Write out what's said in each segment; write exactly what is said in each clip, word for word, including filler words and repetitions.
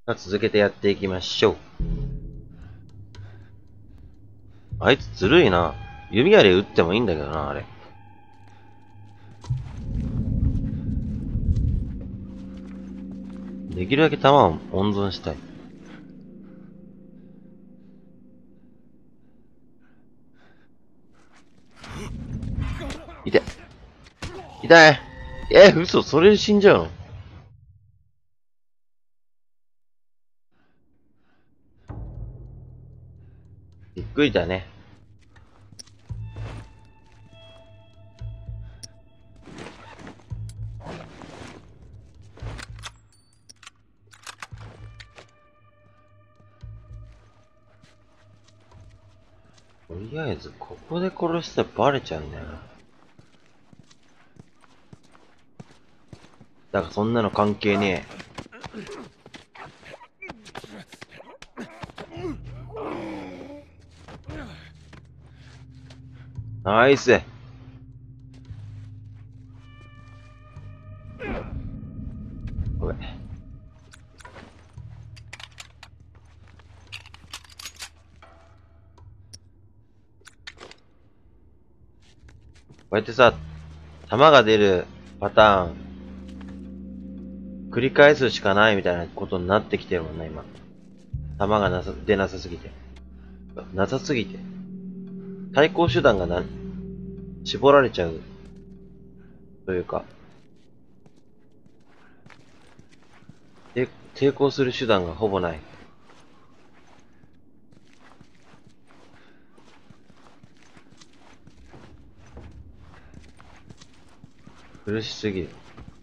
続けてやっていきましょう。あいつずるいな。弓矢で撃ってもいいんだけどな、あれ。できるだけ弾を温存したい。痛い。痛い。え、嘘、それで死んじゃうの？びっくりだね。とりあえず、ここで殺したらバレちゃうんだよな。だからそんなの関係ねえ。ナイス。ごめん。こうやってさ、弾が出るパターン、繰り返すしかないみたいなことになってきてるもんな、今。弾がなさ、出なさすぎて。なさすぎて。対抗手段がな、絞られちゃう。というか、で、抵抗する手段がほぼない。苦しすぎる。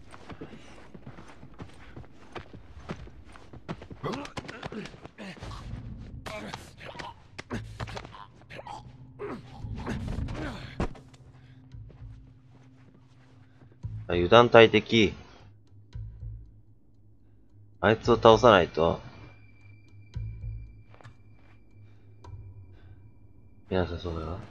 油断大敵。あいつを倒さないと。いなさそうだな。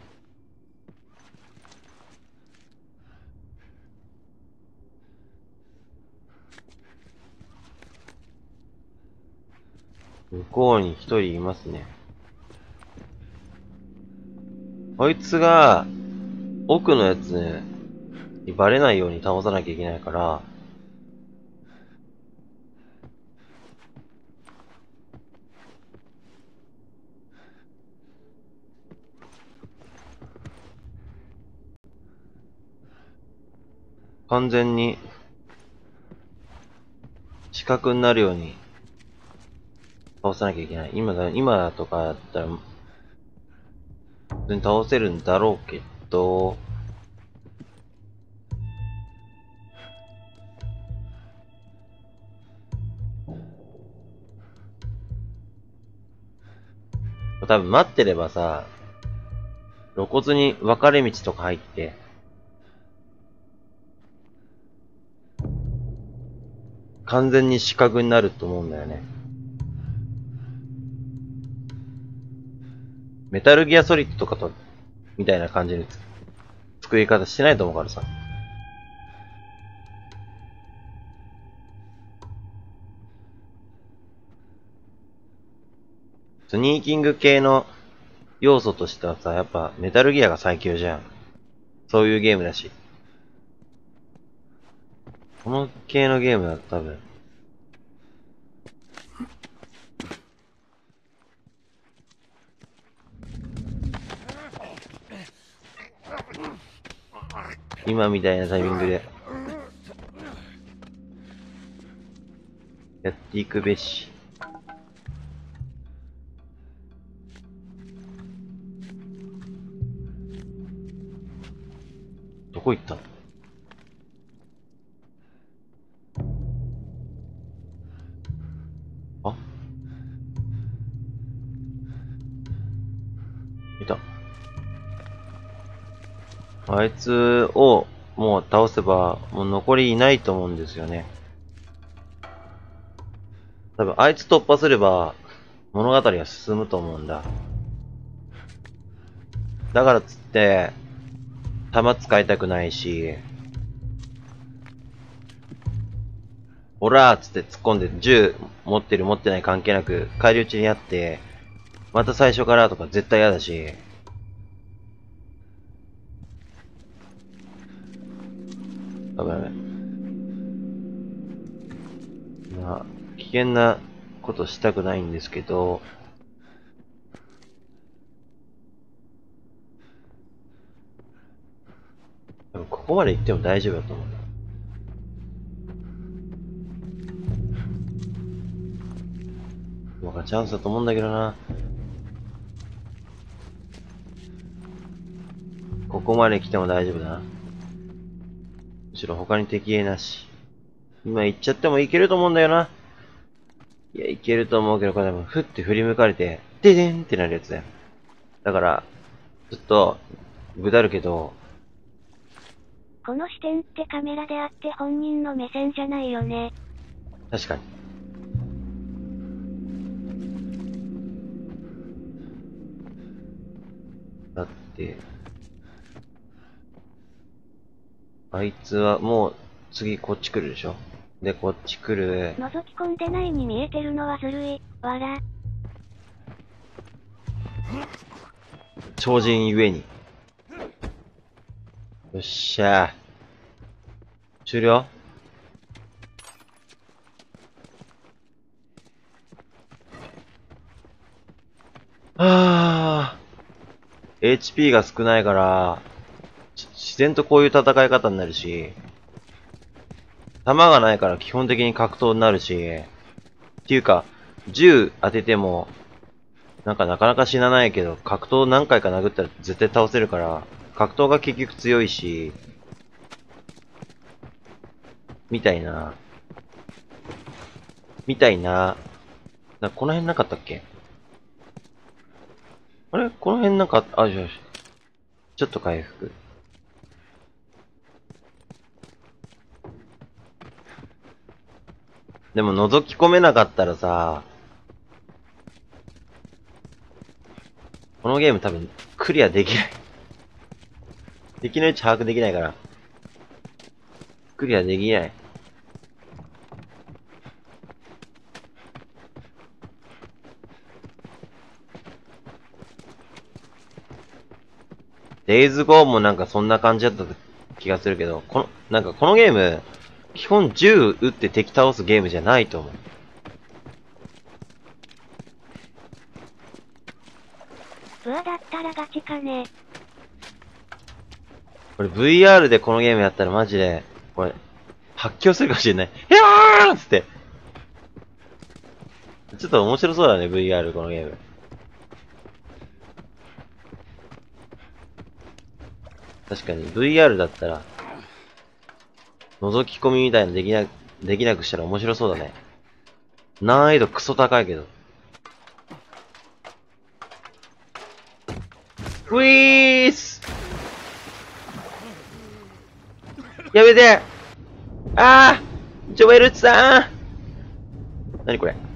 向こうに一人いますね。こいつが、奥のやつにバレないように倒さなきゃいけないから、完全に死角になるように倒さなきゃいけない。今だ、今とかだったら、普通に倒せるんだろうけど、多分待ってればさ、露骨に分かれ道とか入って、完全に死角になると思うんだよね。メタルギアソリッドとかと、みたいな感じの作り方してないと思うからさ。スニーキング系の要素としてはさ、やっぱメタルギアが最強じゃん。そういうゲームだし。この系のゲームだと多分、今みたいなタイミングで、やっていくべし。どこ行ったの？あ？いた。あいつをもう倒せば、もう残りいないと思うんですよね。多分あいつ突破すれば、物語が進むと思うんだ。だからつって、弾使いたくないし、 オラーっつって突っ込んで、銃持ってる持ってない関係なく、返り討ちにあって、また最初からとか絶対嫌だし、危ない。まあ、危険なことしたくないんですけど、でもここまで行っても大丈夫だと思う。まあチャンスだと思うんだけどな。ここまで来ても大丈夫だな。むしろ他に敵いなし。今行っちゃってもいけると思うんだよな。いや、いけると思うけど、これでも、ふって振り向かれて、ででんってなるやつだよ。だから、ちょっと、ぐだるけど、 この視点ってカメラであって本人の目線じゃないよね。 確かに。だって、あいつはもう次こっち来るでしょ。で、こっち来る。 覗き込んでないに見えてるのはずるい。わら。 超人ゆえに。よっしゃー。終了。はぁー。エイチピー が少ないから、自然とこういう戦い方になるし、弾がないから基本的に格闘になるし、っていうか、銃当てても、なんかなかなか死なないけど、格闘何回か殴ったら絶対倒せるから、格闘が結局強いし、みたいな。みたいな。なこの辺なかったっけ？あれこの辺なんか、あ、よしよし。ちょっと回復。でも覗き込めなかったらさ、このゲーム多分クリアできない。敵の位置把握できないから。クリアできない。デイズゴーもなんかそんな感じだった気がするけど、この、なんかこのゲーム、基本銃撃って敵倒すゲームじゃないと思う。 うわ、だったらガチかね。 これ ブイアール でこのゲームやったらマジで、これ、発狂するかもしれない。ひゃーっつって。ちょっと面白そうだね、ブイアール このゲーム。確かに ブイアール だったら、覗き込みみたいなのできな、できなくしたら面白そうだね。難易度クソ高いけど。ウィースやめてあージョエルさんなにこれ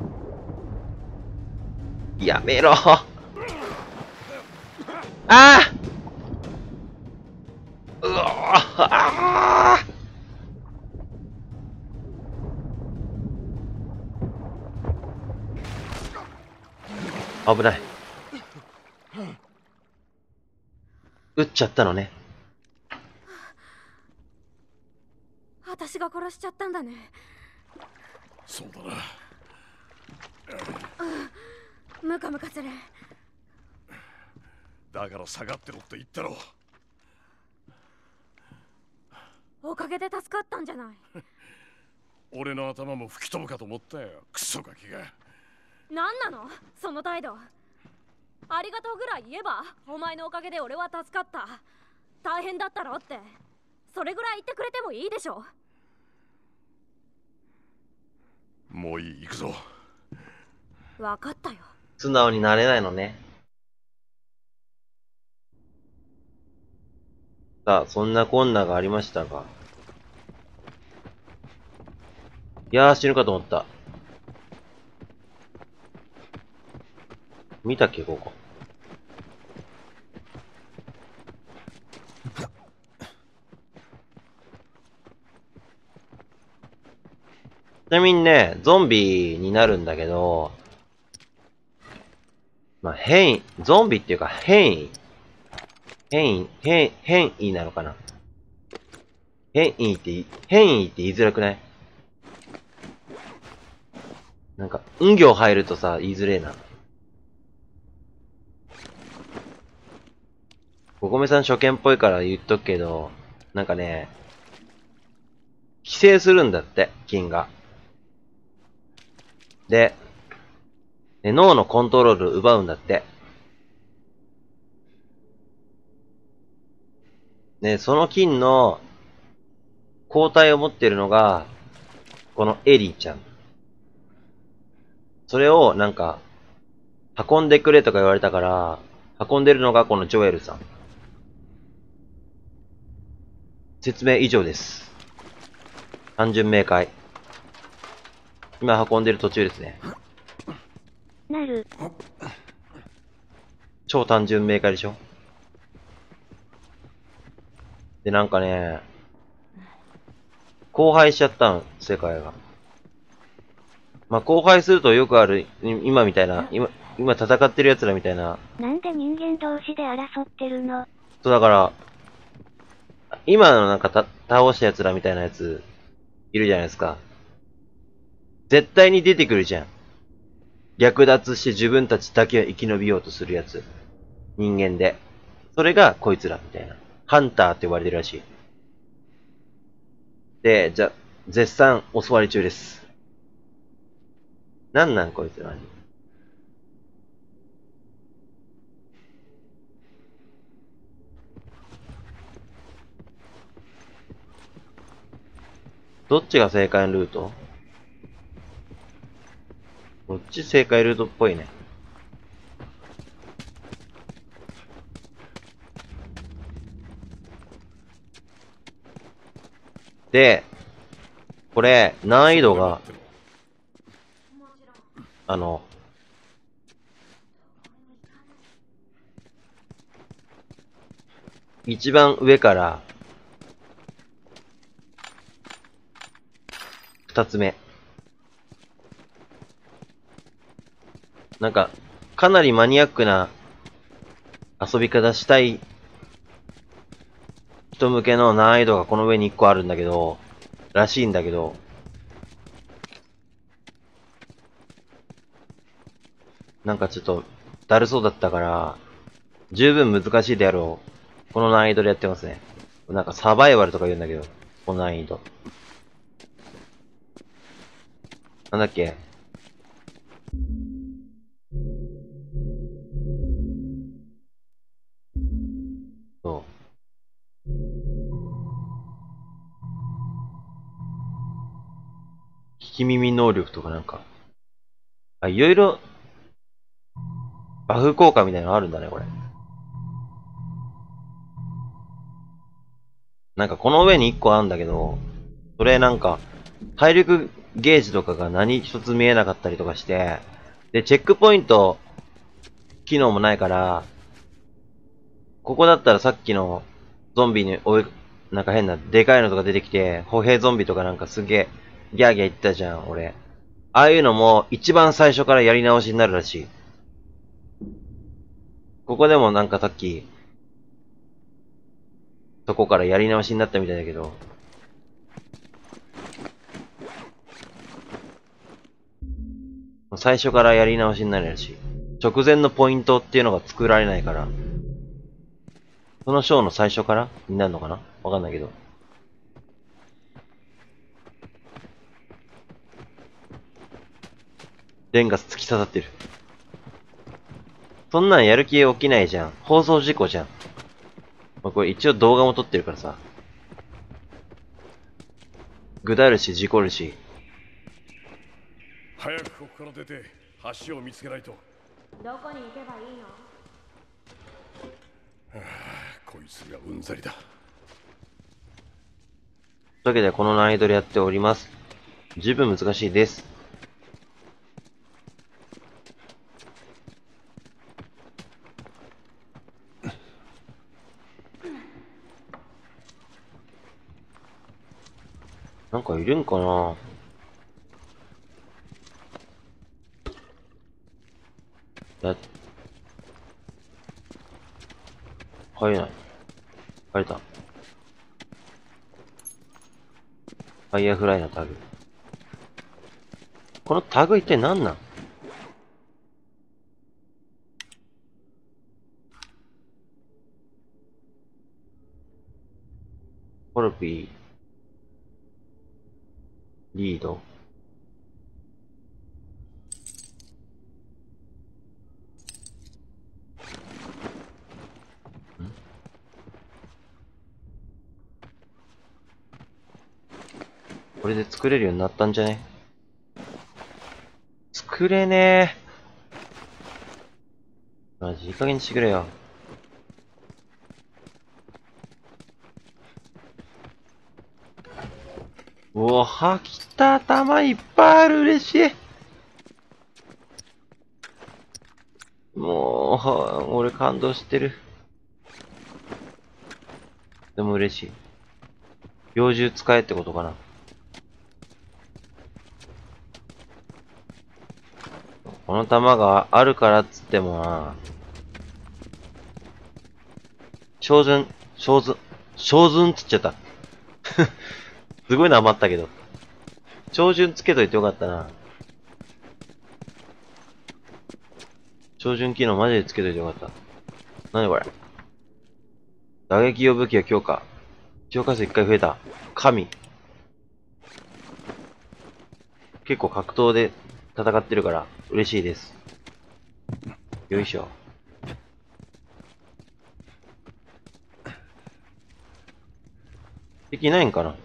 やめろああうわあ危ない。撃っちゃったのね。 私が殺しちゃったんだね。 そうだな。 ムカムカする。 だから下がってろって言ったろ。 おかげで助かったんじゃない。 俺の頭も吹き飛ぶかと思ったよ、クソガキが。 何なのその態度。ありがとうぐらい言えば、お前のおかげで俺は助かった。大変だったろって。それぐらい言ってくれてもいいでしょ。 もういい、行くぞ。 分かったよ。 素直になれないのね。さあ、そんなこんながありましたが。いやー、死ぬかと思った。見たっけ、ここ。 なみにね、ゾンビになるんだけど、まあ、変異、ゾンビっていうか変異。変異、変、変異なのかな。変異って、変異って言いづらくない？なんか、運行入るとさ、言いづれえな。お米さん初見っぽいから言っとくけど、なんかね、寄生するんだって、菌が。で、で脳のコントロールを奪うんだって。で、その菌の抗体を持ってるのが、このエリーちゃん。それをなんか、運んでくれとか言われたから、運んでるのがこのジョエルさん。説明以上です。単純明快。今運んでる途中ですね。 なる。 超単純明快でしょ？で、なんかね、荒廃しちゃったの、世界が。まあ、荒廃するとよくある、今みたいな、今、今戦ってる奴らみたいな。 なんで人間同士で争ってるの？ そうだから、今のなんかた、倒した奴らみたいなやつ、いるじゃないですか。絶対に出てくるじゃん。略奪して自分たちだけは生き延びようとするやつ。人間で。それがこいつらみたいな。ハンターって呼ばれてるらしい。で、じゃ、絶賛お座り中です。なんなんこいつらに。どっちが正解のルート？こっち正解ルートっぽいね。で、これ、難易度が、あの、一番上から二つ目。なんか、かなりマニアックな遊び方したい人向けの難易度がこの上に一個あるんだけど、らしいんだけど、なんかちょっと、だるそうだったから、十分難しいであろう。この難易度でやってますね。なんかサバイバルとか言うんだけど、この難易度。なんだっけ？そう。聞き耳能力とかなんか。あ、いろいろ、バフ効果みたいなのあるんだね、これ。なんかこの上に一個あるんだけど、それなんか、体力ゲージとかが何一つ見えなかったりとかして、で、チェックポイント、機能もないから、ここだったらさっきのゾンビに追い、なんか変なでかいのとか出てきて、歩兵ゾンビとかなんかすげえ、ギャーギャー言ったじゃん、俺。ああいうのも一番最初からやり直しになるらしい。ここでもなんかさっき、そこからやり直しになったみたいだけど、最初からやり直しになるらしい。直前のポイントっていうのが作られないから、その章の最初からになるのかな？わかんないけど。レンガ突き刺さってる。そんなんやる気起きないじゃん。放送事故じゃん。まあ、これ一応動画も撮ってるからさ。ぐだるし、事故るし。 早くここから出て橋を見つけないと。 どこに行けばいいの？ こいつがうんざりだ。 というわけでこの難易度でやっております。十分難しいです。なんかいるんかな？ だ、入れない。入れた。ファイヤーフライのタグ。このタグ一体何なん？コルピー、リード。これで作れるようになったんじゃね？作れねえ。マジいい加減にしてくれよ。うおは、来た。頭いっぱいある。嬉しい。もう、は俺感動してる。でも嬉しい。猟銃使えってことかな。この弾があるからっつってもな。小順、小順、小順っつっちゃった。すごいなまったけど。照準つけといてよかったな。照準機能マジでつけといてよかった。なにこれ。打撃用武器が強化。強化数いっかい増えた。神。結構格闘で戦ってるから嬉しいです。よいしょ。敵いないんかな。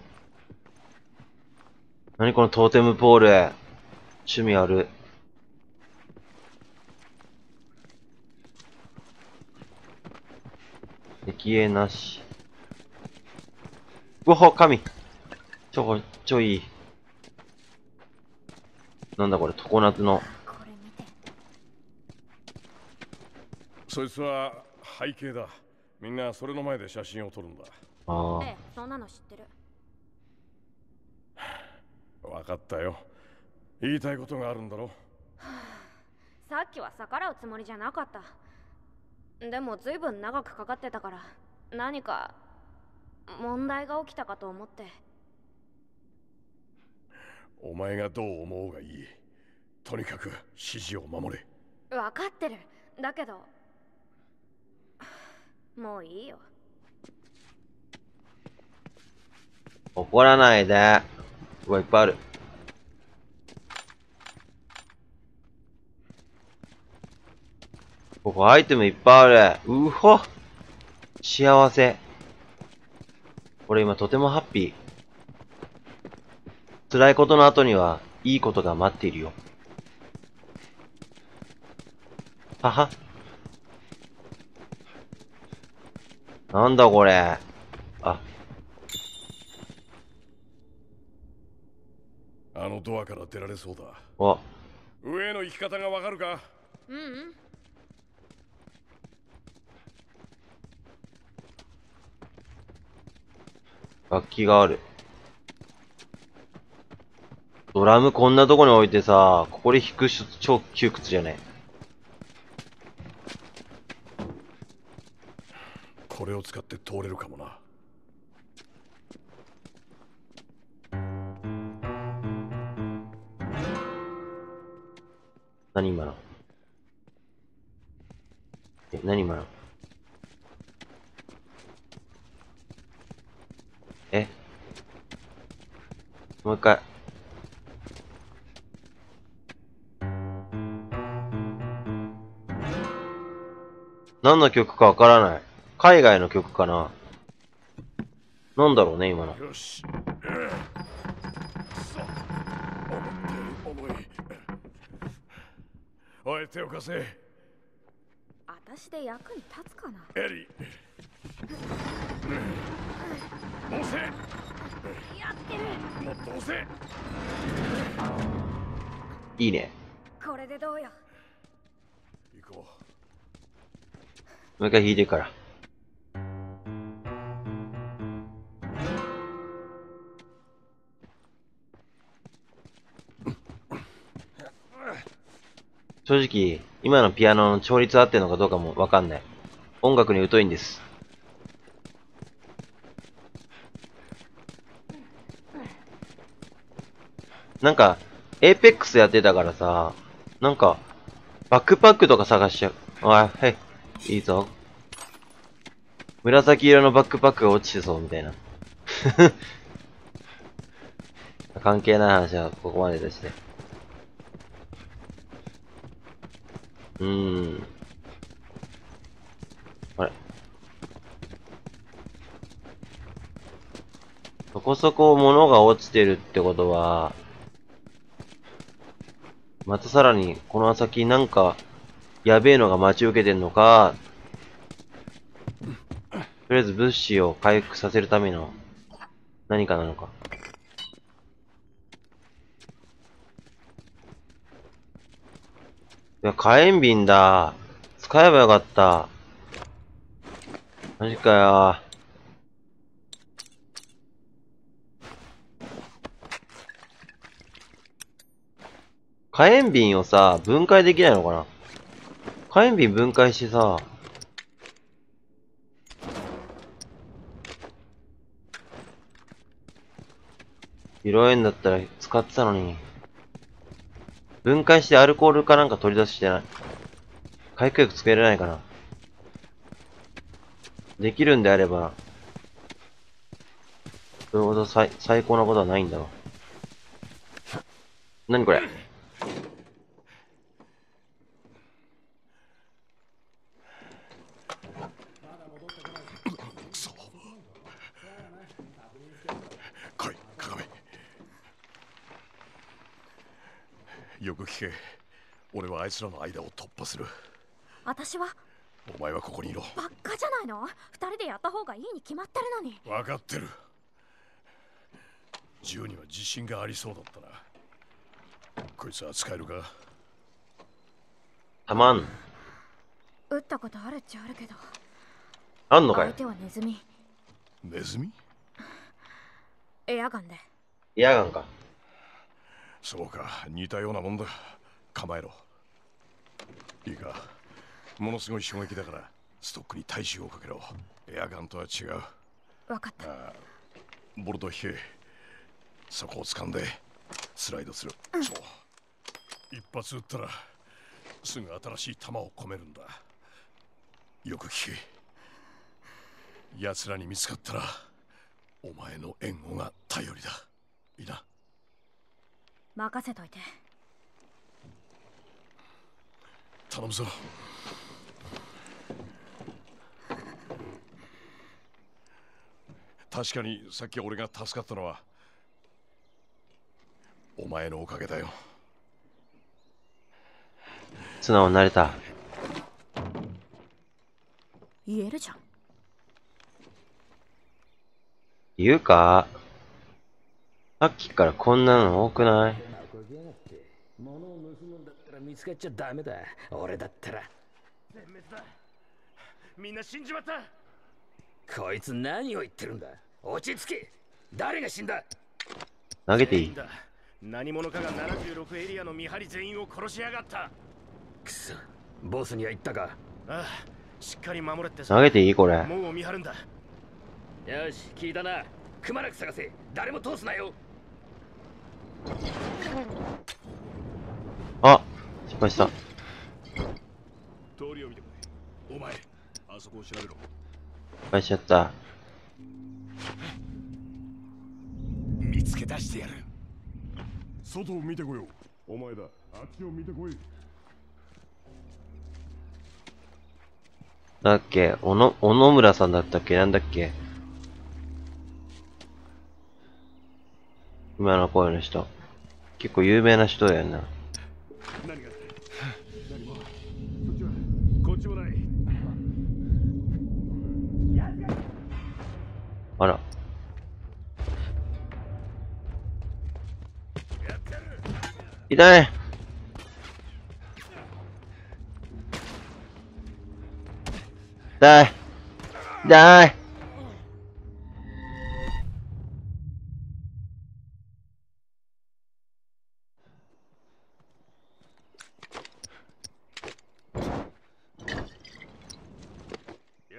なにこのトーテムポール。趣味ある。敵影なし。うわ、神。ちょ、ちょいい。なんだこれ、常夏の。 これ見て。 そいつは背景だ。みんなそれの前で写真を撮るんだ。 ああ。 ええ、そんなの知ってる。 分かったよ。言いたいことがあるんだろ。 さっきは逆らうつもりじゃなかった。でもずいぶん長くかかってたから何か問題が起きたかと思って。 お前がどう思うがいい。とにかく指示を守れ。 分かってる。だけどもういいよ。 怒らないで。うわ、いっぱいある。ここアイテムいっぱいある。うほ。幸せ。俺今とてもハッピー。辛いことの後にはいいことが待っているよ。はは。なんだこれ。あ。 あのドアから出られそうだ。 お。 上への行き方がわかるか？ うんうん。 楽器がある。ドラムこんなとこに置いてさ、ここで弾く人超窮屈じゃね？ これを使って通れるかもな。 何今の？え、何今の？え？もう一回。何の曲かわからない。海外の曲かな？なんだろうね、今の。 よし。くそ。重い重い。おい、手を貸せ。 私で役に立つかな。 エリー。押せ。 やってる。 もっと押せ。 いいね。 これでどうよ。 行こもう一回弾いてから。正直、 今のピアノの調律合ってるのかどうかもわかんない。音楽に疎いんです。なんか、エーペックスやってたからさ、なんか、バックパックとか探しちゃう。あ、はい、いいぞ。紫色のバックパックが落ちてそう、みたいな。関係ない話はここまででして。うーん。あれ。そこそこ物が落ちてるってことは、またさらにこの先なんか、やべえのが待ち受けてんのか、とりあえず物資を回復させるための何かなのか。いや、火炎瓶だ。使えばよかった。マジかよ。火炎瓶をさ、分解できないのかな。火炎瓶分解してさ、色煙だったら使ってたのに。分解してアルコールかなんか取り出してない。回復薬作れないかな。できるんであれば、それほど最、最高なことはないんだろう。なにこれ。 くそ。来い、鏡。よく聞け。俺はあいつらの間を突破する。 私はお前はここにいろ。 ばっかじゃないの。二人でやった方がいいに決まってるのに。 分かってる。銃には自信がありそうだったな。こいつは使えるか。 たまん。 撃ったことあるっちゃあるけど。 あんのかよ。 相手はネズミ。 ネズミ？ エアガンで。 エアガンか。 そうか、似たようなもんだ。構えろ。いいか、ものすごい衝撃だからストックに体重をかけろ。エアガンとは違う。 わかった。 ああ、ボルト引け。そこを掴んでスライドする、うん、そう。一発撃ったらすぐ新しい弾を込めるんだ。よく聞け。奴らに見つかったらお前の援護が頼りだ。いいな。 任せといて。 頼むぞ。確かにさっき俺が助かったのはお前のおかげだよ。 素直になれた。 言えるじゃん。 言うか。さっきからこんなの多くない？ 物を盗むんだったら見つかっちゃダメだ。俺だったら全滅だ。みんな死んじまった。こいつ何を言ってるんだ。落ち着け。誰が死んだ。 投げていい？ 何者かがななじゅうろくエリアの見張り全員を殺しやがった。くそ、ボスには言ったか。ああ、しっかり守れってさ。 投げていいこれ。 もう見張るんだ。よし、聞いたな。くまなく探せ。誰も通すなよ。 あ、失敗した。 通りを見てくれ。お前、あそこを調べろ。 失敗しちゃった。 見つけ出してやる。外を見てこよう。お前だ。あっちを見てこい。 だっけ、おの、小野村さんだったっけ、なんだっけ。今の声の人。結構有名な人だよな。 何が何も。そっちはこっちもない。 あら。痛い。痛い。痛い。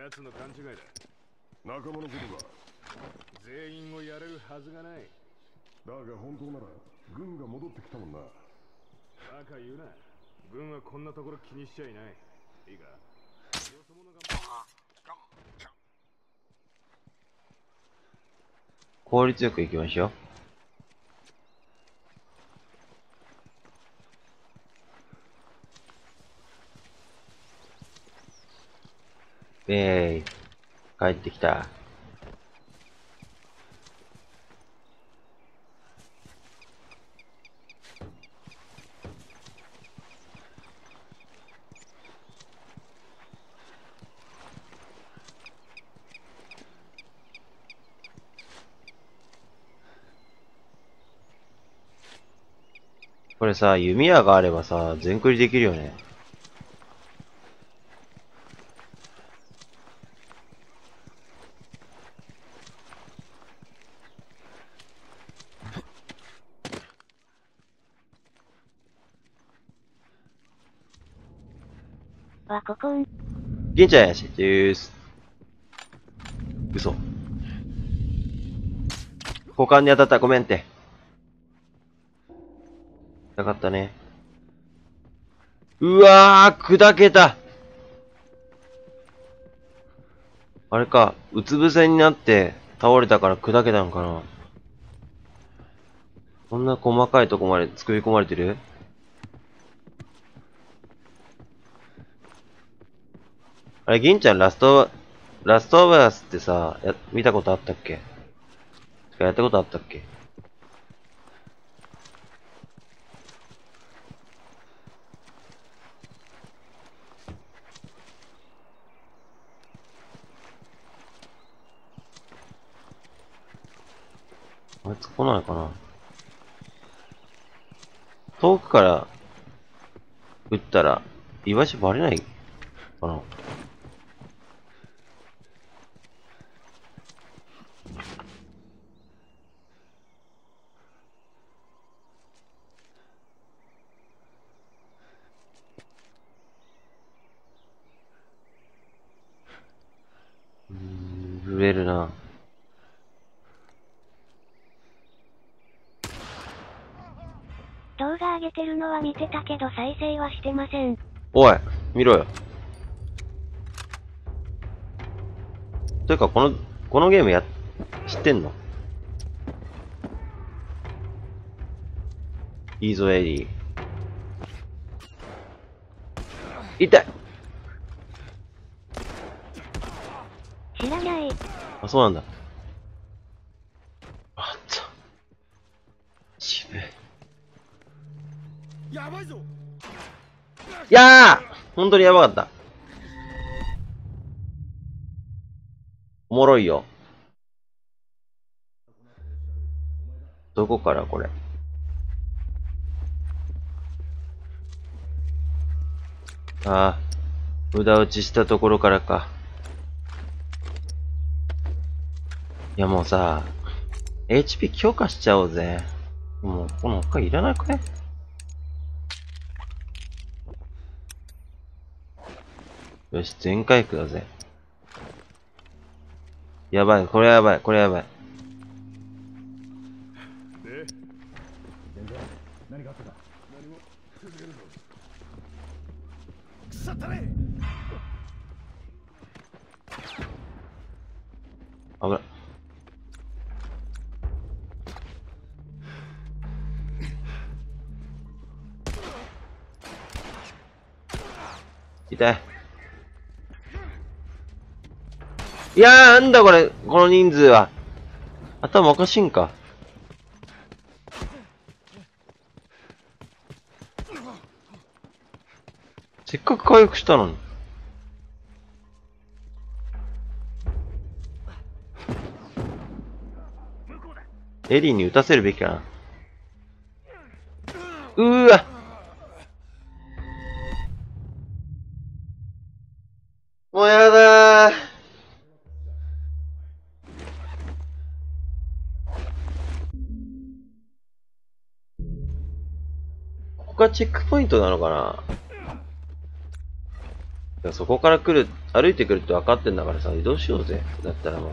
奴の勘違いだ。仲間のことだ。全員をやれるはずがない。だが本当なら軍が戻ってきたもんな。バカ言うな。軍はこんなところ気にしちゃいない。いいか。よそ者が効率よく行きましょう。えーい、帰ってきた。これさ、弓矢があればさ、全クリできるよね。 わ、ここん。 銀ちゃんやし、でーす。嘘。股間に当たった、ごめんって。なかったね。うわー、砕けた。あれか、うつ伏せになって倒れたから砕けたのかな。こんな細かいとこまで作り込まれてる？あれ、銀ちゃんラスト、ラストオブアスってさ、や、見たことあったっけ？やったことあったっけ？あいつ来ないかな。遠くから撃ったら居場所バレないかな。うーん、震えるな。 動画上げてるのは見てたけど再生はしてません。 おい、見ろよ。というか、この、このゲームや、知ってんの？いいぞ、エリー。痛い！ 知らない。 あ、そうなんだ。あった。渋い。 やばいぞ。 いやー！本当にやばかった。おもろいよ。どこからこれ。ああ、無駄打ちしたところからか。いやもうさ、エイチピー 強化しちゃおうぜ。もう、この他いらなくね？よし、全回復だぜ。やばい、これやばい、これやばい。 で、全然何があったか。何も続けるぞ。腐ったれ。 危ない。痛い。いやー、なんだこれ、この人数は。頭おかしいんか。せっかく回復したのに。エリーに撃たせるべきかな。うーわ。もうやだー。ここがチェックポイントなのかな。 やそこから来る、歩いてくるって分かってんだからさ、移動しようぜ。だったらもう。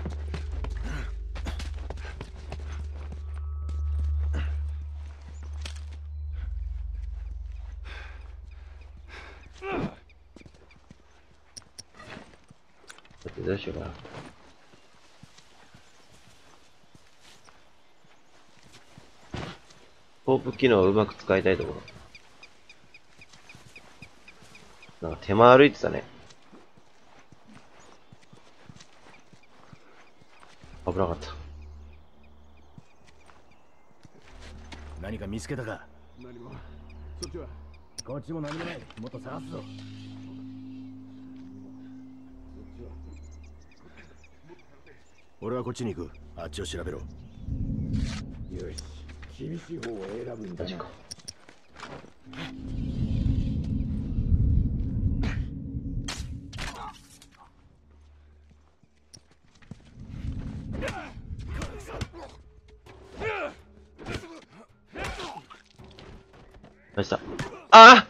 だってどうしようかな。ポープ機能をうまく使いたいところ。なんか手間歩いてたね。危なかった。 何か見つけたか？何も。そっちは？こっちも何もない。もっと探すぞ。俺はこっちに行く。あっちを調べろ。よし。厳しい方を選ぶんだな。 マジか。どうした？ああ！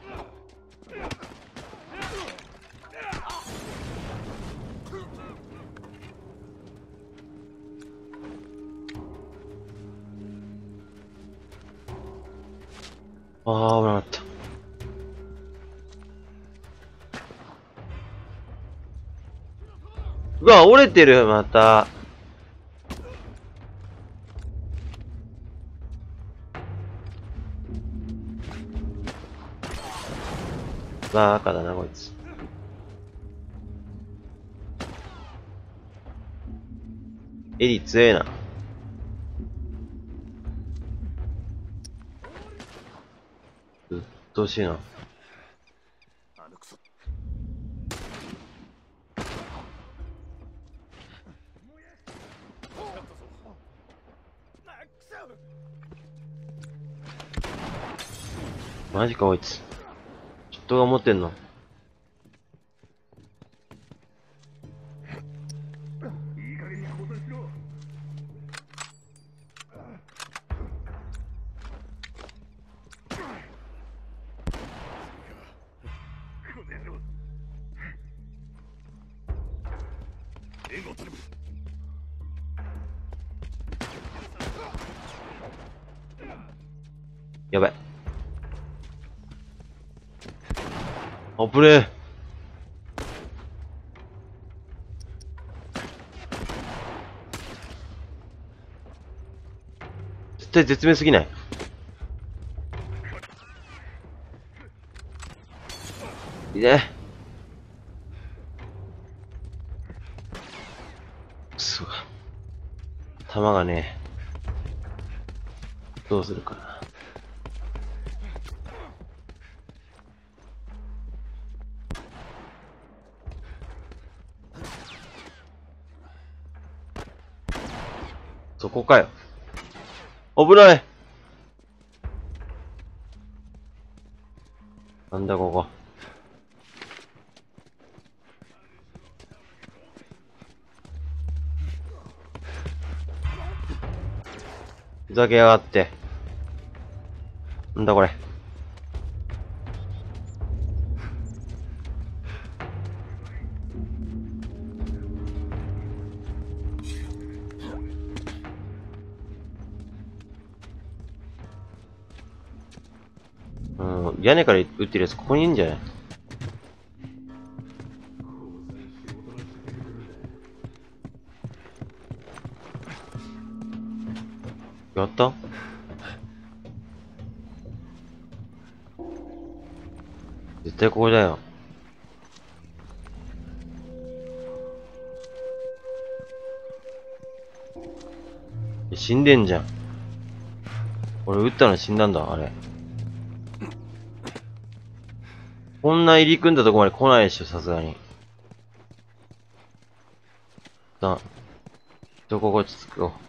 ああ、危なかった。うわ、折れてる、また。バカだな、こいつ。エリ強えな。うっとうしいな。 あのクソ。 マジか、こいつ。人が持ってんの。やばい。あぶねえ。絶対絶命すぎない？いいね。くそ。弾がね、どうするかな。そこかよ。危ない。なんだここ。ふざけやがって。なんだこれ。うん、屋根から撃ってるやつここにいるんじゃない？やった？絶対ここだよ。死んでんじゃん。俺撃ったの死んだんだ、あれ。こんな入り組んだとこまで来ないでしょ、さすがに。だ、どここ落ち着くよ。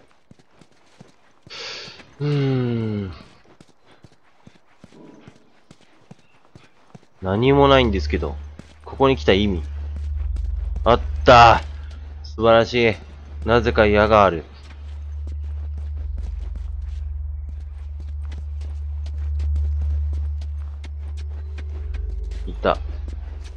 うーん。何もないんですけど、ここに来た意味。あったー！素晴らしい。なぜか矢がある。いた。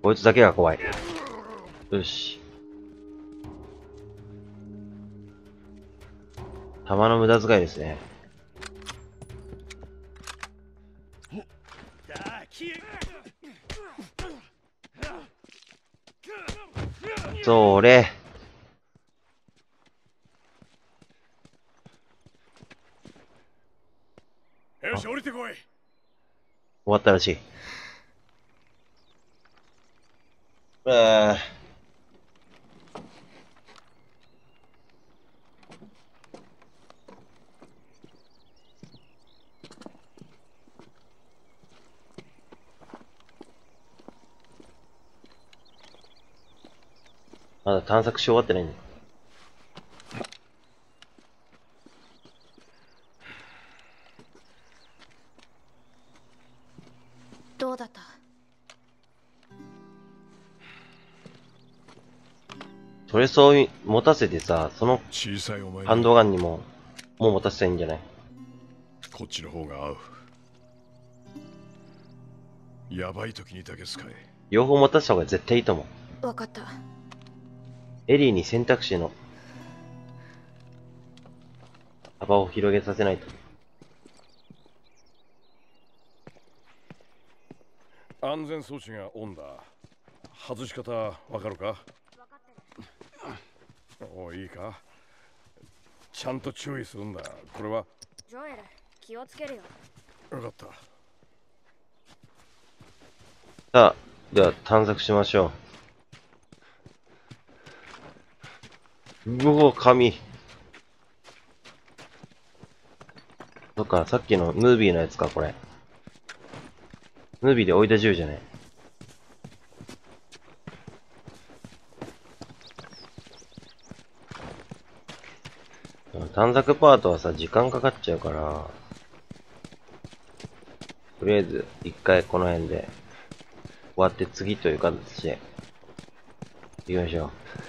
こいつだけが怖い。よし。弾の無駄遣いですね。それ。 よし、降りてこい。 終わったらしい。あーまだ探索し終わってないんだ。 どうだった？ それそう持たせてさ、その小さいお前ハンドガンにも、もう持たせたらいいんじゃない？ こっちの方が合う。やばい時にだけ使え。 両方持たせた方が絶対いいと思う。 わかった。 エリーに選択肢の幅を広げさせないと。 安全装置がオンだ。外し方わかるか？おいいか？ちゃんと注意するんだ。これはジョエル、気をつけるよ。 分かった。 さあ、では探索しましょう。うお、紙。そっか、さっきのヌービーのやつか、これ。ヌービーで置いた銃じゃねえ。探索パートはさ、時間かかっちゃうから、とりあえず、一回この辺で終わって次という形で、行きましょう。